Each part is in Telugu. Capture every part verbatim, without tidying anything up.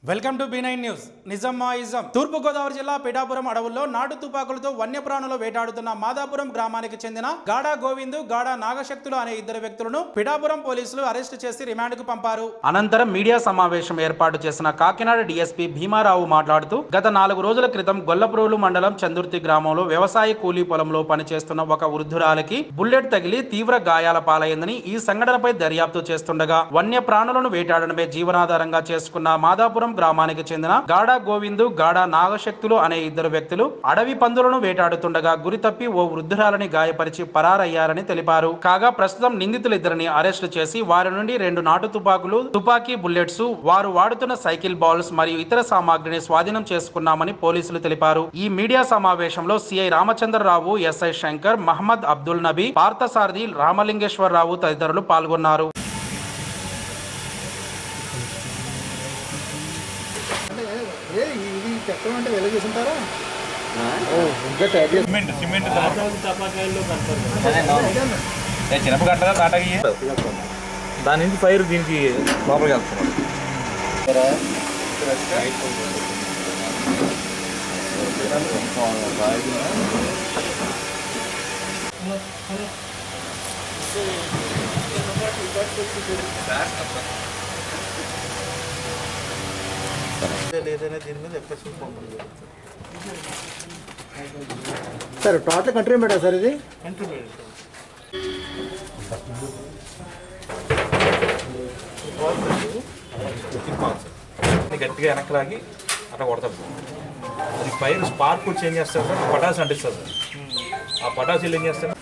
Welcome to B nine news. నిజామాయిజం. తూర్పు గోదావరి జిల్లా పిఠాపురం అడవుల్లో నాటు తుపాకులతో వన్యప్రాణులు వేటాడుతున్న మాదాపురం గ్రామానికి చెందిన గాడా గోవిందు, గాడా నాగశక్తులు అనే ఇద్దరు వ్యక్తులను పిఠాపురం పోలీసులు అరెస్టు చేసి రిమాండ్ కు పంపారు. అనంతరం మీడియా సమావేశం ఏర్పాటు చేసిన కాకినాడ డీఎస్పీ భీమారావు మాట్లాడుతూ, గత నాలుగు రోజుల క్రితం గొల్లప్రోలు మండలం చందుర్తి గ్రామంలో వ్యవసాయ కూలీ పొలంలో పనిచేస్తున్న ఒక వృద్ధురాలికి బుల్లెట్ తగిలి తీవ్ర గాయాల పాలైందని, ఈ సంఘటనపై దర్యాప్తు చేస్తుండగా వన్యప్రాణులను వేటాడడమే జీవనాధారంగా చేసుకున్న మాదాపురం గ్రామానికి చెందిన గాడా గోవిందు, గాడా నాగశక్తులు అనే ఇద్దరు వ్యక్తులు అడవి పందులను వేటాడుతుండగా గురి తప్పి ఓ వృద్ధురాలని గాయపరిచి పరారయ్యారని తెలిపారు. కాగా ప్రస్తుతం నిందితులిద్దరిని అరెస్టు చేసి వారి నుండి రెండు నాటు తుపాకులు, తుపాకీ బుల్లెట్స్, వారు వాడుతున్న సైకిల్ బాల్స్ మరియు ఇతర సామాగ్రిని స్వాధీనం చేసుకున్నామని పోలీసులు తెలిపారు. ఈ మీడియా సమావేశంలో సిఐ రామచంద్రరావు, ఎస్ఐ శంకర్, మహమ్మద్ అబ్దుల్ నబీ, పార్థసారథి, రామలింగేశ్వరరావు తదితరులు పాల్గొన్నారు. చిన్నపు కట్టగా తాటకి దాని నుంచి ఫైర్ దీనికి లోపలికి వెళ్తున్నాం. లేదనే దీని మీద ఎఫ్ఎస్ఎల్ పంపడం జరుగుతుంది sir. Total country made sir, ఇది కంట్రీ మేడం. గట్టిగా వెనక్కి లాగి అట్లా కొడతారు సార్. అది ఫైర్ స్పార్క్ కూడా చేంజ్ చేస్తారు సార్. పటాసు అంటిస్తారు సార్. ఆ పటాసులు ఏం చేస్తారు?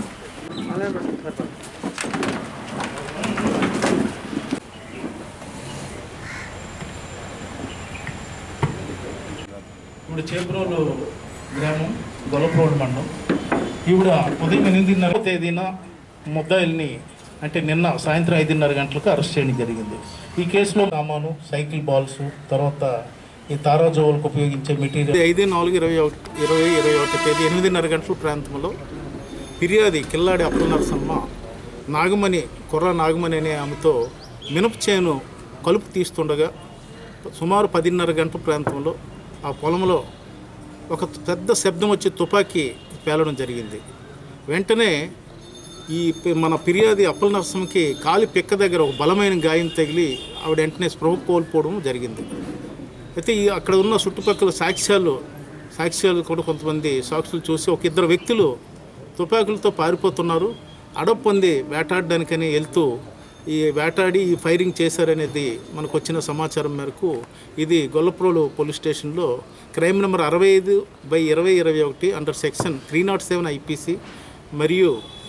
ఇప్పుడు చేబ్రోలు గ్రామం, గొల్లప్రోలు మండలం. ఈవిడ ఉదయం ఎనిమిదిన్నర తేదీన ముద్దాయిల్ని అంటే నిన్న సాయంత్రం ఐదున్నర గంటలకు అరెస్ట్ చేయడం జరిగింది. ఈ కేసులో సామాను, సైకిల్ బాల్స్, తర్వాత ఈ తారాజోవులకు ఉపయోగించే మెటీరియల్ ఐదు నాలుగు ఇరవై ఒకటి ఇరవై ఇరవై ఒకటి తేదీ ఎనిమిదిన్నర గంటల ప్రాంతంలో ఫిర్యాది కిల్లాడి అప్పుల నరసమ్మ నాగమణి కుర్ర నాగమణి అనే ఆమెతో మినప చేను కలుపు తీస్తుండగా సుమారు పదిన్నర గంటల ప్రాంతంలో ఆ పొలంలో ఒక పెద్ద శబ్దం వచ్చి తుపాకీ పేలడం జరిగింది. వెంటనే ఈ మన ఫిర్యాది అప్పల నరసింహకి కాలి పిక్క దగ్గర ఒక బలమైన గాయం తగిలి ఆవిడ వెంటనే స్పృహ కోల్పోవడం జరిగింది. అయితే ఈ అక్కడ ఉన్న చుట్టుపక్కల సాక్ష్యాలు సాక్ష్యాలు కూడా కొంతమంది సాక్షులు చూసి ఒక ఇద్దరు వ్యక్తులు తుపాకులతో పారిపోతున్నారు, అడవి పొంది వేటాడడానికని వెళ్తూ ఈ వేటాడి ఈ ఫైరింగ్ చేశారనేది మనకు వచ్చిన సమాచారం మేరకు ఇది గొల్లప్రోలు పోలీస్ స్టేషన్లో క్రైమ్ నెంబర్ అరవై ఐదు బై ఇరవై ఇరవై ఒకటి under section three not seven IPC మరియు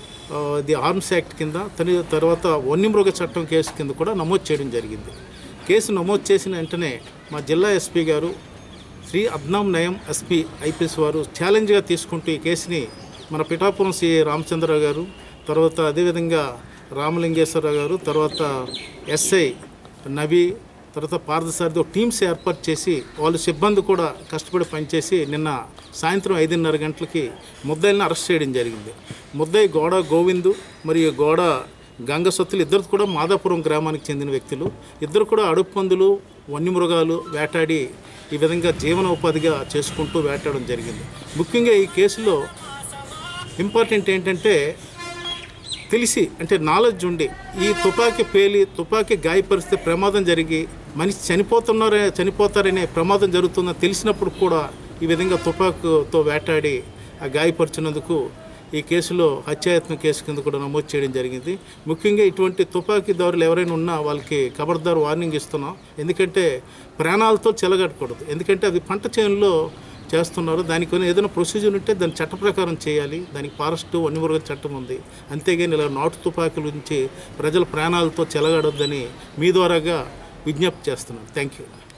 ది ఆర్మ్స్ యాక్ట్ కింద తన తర్వాత వన్యమృగ చట్టం కేసు కింద కూడా నమోదు చేయడం జరిగింది. కేసు నమోదు చేసిన వెంటనే మా జిల్లా ఎస్పీ గారు శ్రీ అద్నాం నయం ఎస్పీ ఐపీఎస్ వారు ఛాలెంజ్గా తీసుకుంటూ ఈ కేసుని మన పిఠాపురం సిఐ రామచంద్రరావు గారు, తర్వాత అదేవిధంగా రామలింగేశ్వరరావు గారు, తర్వాత ఎస్ఐ నబీ, తర్వాత పార్థసారథి టీమ్స్ ఏర్పాటు చేసి వాళ్ళ సిబ్బంది కూడా కష్టపడి పనిచేసి నిన్న సాయంత్రం ఐదున్నర గంటలకి ముద్దాయిలను అరెస్ట్ చేయడం జరిగింది. ముద్దాయి గోడ గోవిందు మరియు గోడ గంగసొత్తులు ఇద్దరు కూడా మాదాపురం గ్రామానికి చెందిన వ్యక్తులు. ఇద్దరు కూడా అడవి పందులు, వన్యమృగాలు వేటాడి ఈ విధంగా జీవనోపాధిగా చేసుకుంటూ వేటాడడం జరిగింది. ముఖ్యంగా ఈ కేసులో ఇంపార్టెంట్ ఏంటంటే తెలిసి అంటే నాలెడ్జ్ ఉండి ఈ తుపాకీ పేలి తుపాకీ గాయపరిస్తే ప్రమాదం జరిగి మనిషి చనిపోతున్నారే చనిపోతారనే ప్రమాదం జరుగుతుందని తెలిసినప్పుడు కూడా ఈ విధంగా తుపాకుతో వేటాడి ఆ గాయపరిచినందుకు ఈ కేసులో హత్యాయత్నం కేసు కింద కూడా నమోదు చేయడం జరిగింది. ముఖ్యంగా ఇటువంటి తుపాకీదారులు ఎవరైనా ఉన్నా వాళ్ళకి ఖబర్దారు వార్నింగ్ ఇస్తున్నాం. ఎందుకంటే ప్రాణాలతో చెలగట్టకూడదు. ఎందుకంటే అది పంట చేనులో చేస్తున్నారు. దానికి ఏదైనా ప్రొసీజర్ ఉంటే దాని చట్ట ప్రకారం చేయాలి. దానికి ఫారెస్ట్ వన్యమృగ చట్టం ఉంది. అంతేగాని ఇలా నాటు తుపాకుల నుంచి ప్రజల ప్రాణాలతో చెలగడొద్దని మీ ద్వారాగా విజ్ఞప్తి చేస్తున్నాను. Thank you.